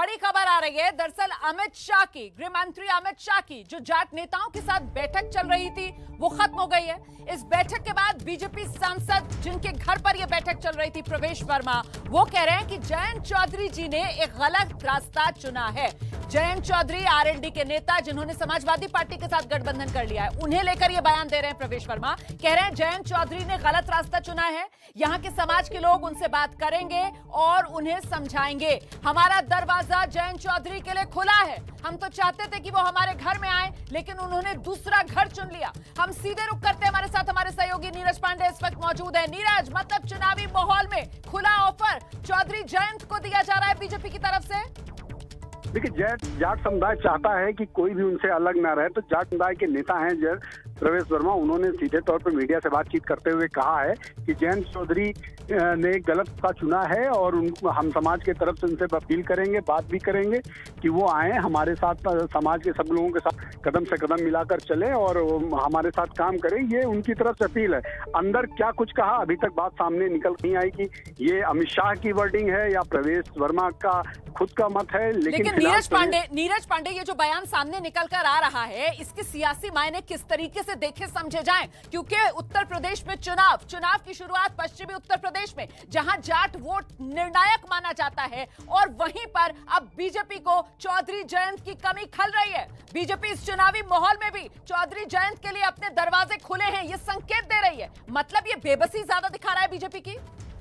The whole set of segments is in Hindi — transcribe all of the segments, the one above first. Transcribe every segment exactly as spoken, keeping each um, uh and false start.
बड़ी खबर आ रही है दरअसल अमित शाह की, गृह मंत्री अमित शाह की जो जाट नेताओं के साथ बैठक चल रही थी वो खत्म हो गई है। इस बैठक के बाद बीजेपी सांसद जिनके घर पर यह बैठक चल रही थी, प्रवेश वर्मा, वो कह रहे हैं कि जयंत चौधरी जी ने एक गलत रास्ता चुना है। जयंत चौधरी आरएलडी के नेता जिन्होंने समाजवादी पार्टी के साथ गठबंधन कर लिया है, उन्हें लेकर यह बयान दे रहे हैं प्रवेश वर्मा। कह रहे हैं जयंत चौधरी ने गलत रास्ता चुना है। यहां के समाज के लोग उनसे बात करेंगे और उन्हें समझाएंगे। हमारा दरवाजा जयंत चौधरी के लिए खुला है। हम तो चाहते थे कि वो हमारे घर में आए, लेकिन उन्होंने दूसरा घर चुन लिया। हम सीधे रुक करते हैं। हमारे साथ हमारे सहयोगी नीरज पांडे इस वक्त मौजूद है। नीरज, मतलब चुनावी माहौल में खुला ऑफर चौधरी जयंत को दिया जा रहा है बीजेपी की तरफ से। देखिए, जाट जाट समुदाय चाहता है कि कोई भी उनसे अलग ना रहे, तो जाट समुदाय के नेता हैं जय प्रवेश वर्मा, उन्होंने सीधे तौर पर मीडिया से बातचीत करते हुए कहा है कि जयंत चौधरी ने गलत रास्ता चुना है और उनको हम समाज के तरफ से उनसे अपील करेंगे, बात भी करेंगे कि वो आए हमारे साथ, समाज के सब लोगों के साथ कदम से कदम मिलाकर चले और हमारे साथ काम करें। ये उनकी तरफ से अपील है। अंदर क्या कुछ कहा अभी तक बात सामने निकल नहीं आई कि ये अमित शाह की वर्डिंग है या प्रवेश वर्मा का खुद का मत है। लेकिन, लेकिन नीरज पांडे नीरज पांडे ये जो बयान सामने निकल कर आ रहा है, इसके सियासी मायने किस तरीके से देखे समझे जाएं? क्योंकि उत्तर प्रदेश में चुनाव चुनाव की शुरुआत पश्चिमी उत्तर प्रदेश में, जहां जाट वोट निर्णायक माना जाता है, और वहीं पर अब बीजेपी को चौधरी जयंत की कमी खल रही है। बीजेपी इस चुनावी माहौल में भी चौधरी जयंत के लिए अपने दरवाजे खुले हैं ये संकेत दे रही है। मतलब ये बेबसी ज्यादा दिखा रहा है बीजेपी की।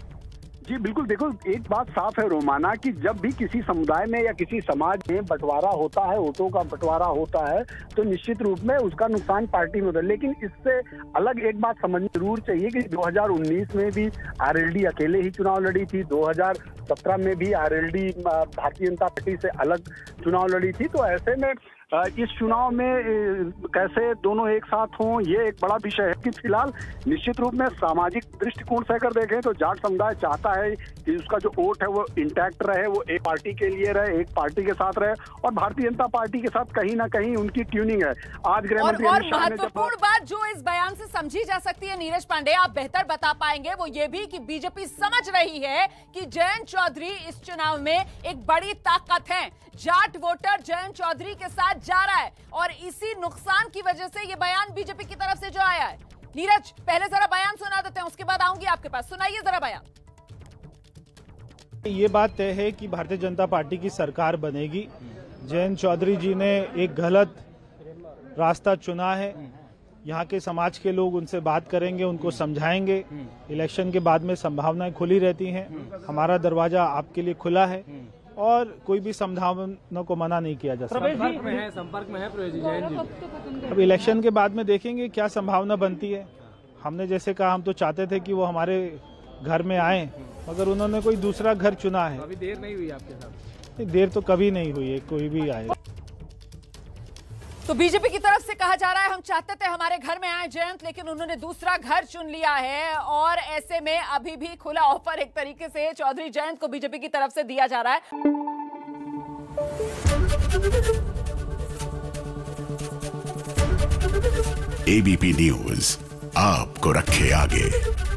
जी बिल्कुल, देखो एक बात साफ है रोमाना कि जब भी किसी समुदाय में या किसी समाज में बंटवारा होता है, वोटों का बंटवारा होता है, तो निश्चित रूप में उसका नुकसान पार्टी में होता है। लेकिन इससे अलग एक बात समझनी जरूर चाहिए कि दो हज़ार उन्नीस में भी आरएलडी अकेले ही चुनाव लड़ी थी, दो हज़ार सत्रह में भी आरएलडी भारतीय जनता पार्टी से अलग चुनाव लड़ी थी। तो ऐसे में इस चुनाव में कैसे दोनों एक साथ हों, ये एक बड़ा विषय है कि फिलहाल निश्चित रूप में सामाजिक दृष्टिकोण से अगर देखें तो जाट समुदाय चाहता है कि उसका जो वोट है वो इंटैक्ट रहे, वो एक पार्टी के लिए रहे, एक पार्टी के साथ रहे, और भारतीय जनता पार्टी के साथ कहीं ना कहीं उनकी ट्यूनिंग है। आज गृह मंत्री और महत्वपूर्ण बात जो इस बयान से समझी जा सकती है, नीरज पांडे आप बेहतर बता पाएंगे, वो ये भी कि बीजेपी समझ रही है कि जयंत चौधरी इस चुनाव में एक बड़ी ताकत है। जाट वोटर जयंत चौधरी के साथ जा रहा है और इसी नुकसान की वजह से ये बयान बीजेपी की तरफ से जो आया है। नीरज, पहले जरा बयान सुना देते हैं, उसके बाद आऊंगी आपके पास। सुनाइए जरा बयान। ये बात तय है कि भारतीय जनता पार्टी की सरकार बनेगी। जयंत चौधरी जी ने एक गलत रास्ता चुना है। यहाँ के समाज के लोग उनसे बात करेंगे, उनको समझाएंगे। इलेक्शन के बाद में संभावनाएं खुली रहती हैं। हमारा दरवाजा आपके लिए खुला है और कोई भी संभावना को मना नहीं किया जा सकता। संपर्क में है संपर्क में है प्रवेश जयंत जी। अब इलेक्शन के बाद में देखेंगे क्या संभावना बनती है। हमने जैसे कहा, हम तो चाहते थे कि वो हमारे घर में आए, मगर उन्होंने कोई दूसरा घर चुना है। अभी देर नहीं हुई आपके साथ? नहीं, देर तो कभी नहीं हुई है, कोई भी आए। तो बीजेपी की तरफ से कहा जा रहा है हम चाहते थे हमारे घर में आए जयंत, लेकिन उन्होंने दूसरा घर चुन लिया है, और ऐसे में अभी भी खुला ऑफर एक तरीके से चौधरी जयंत को बीजेपी की तरफ से दिया जा रहा है। एबीपी न्यूज आपको रखे आगे।